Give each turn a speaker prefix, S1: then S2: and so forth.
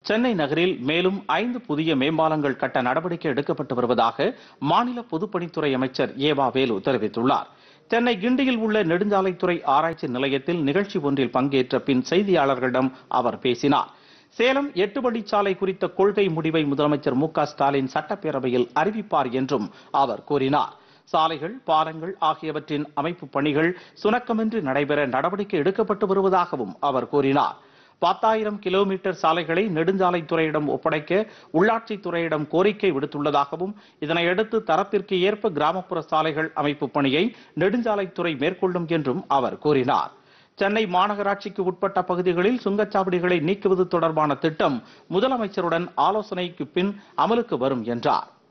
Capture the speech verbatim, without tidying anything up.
S1: சென்னை நகரில் மேலும் ஐந்து புதிய மேம்பாலங்கள் கட்ட நடவடிக்கை எடுக்கப்பட்டு வருவதாக மாநில பொதுப்பணித்துறை அமைச்சர் ஏவா வேலு தெரிவித்துள்ளார். சென்னை கிண்டியில் உள்ள நெடுஞ்சாலைத்துறை ஆராய்ச்சி நிலையத்தில் நிகழ்ச்சி ஒன்றில் பங்கேற்ற பின் செய்தியாளர்களிடம் அவர் பேசினார். சேலம் எட்டு வழிச்சாலை குறித்த கொள்கை முடிவை முதலமைச்சர் மு க ஸ்டாலின் சட்டப்பேரவையில் அறிவிப்பார் என்றும் அவர் கூறினார். சாலைகள், பாலங்கள் ஆகியவற்றின் அமைப்பு பணிகள் சுணக்கமின்றி நடைபெற நடவடிக்கை எடுக்கப்பட்டு வருவதாகவும் அவர் கூறினார். பத்தாயிரம் கிலோமீட்டர் சாலைகளை நெடுஞ்சாலைத்துறையிடம் ஒப்படைக்க உள்ளாட்சித்துறையிடம் கோரிக்கை விடுத்துள்ளதாகவும், இதனையடுத்து தரத்திற்கு ஏற்ப கிராமப்புற சாலைகள் அமைப்பு பணியை நெடுஞ்சாலைத்துறை மேற்கொள்ளும் என்றும் அவர் கூறினார். சென்னை மாநகராட்சிக்கு உட்பட்ட பகுதிகளில் சுங்கச்சாவடிகளை நீக்குவது தொடர்பான திட்டம் முதலமைச்சருடன் ஆலோசனைக்கு பின் அமலுக்கு வரும் என்றார்.